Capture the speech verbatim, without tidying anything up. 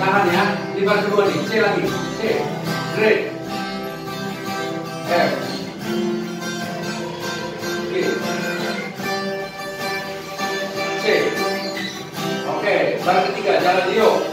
tahan ya. Ini bar kedua nih, C lagi, C, great, F, G, C. Oke, bar ketiga, jalan Rio.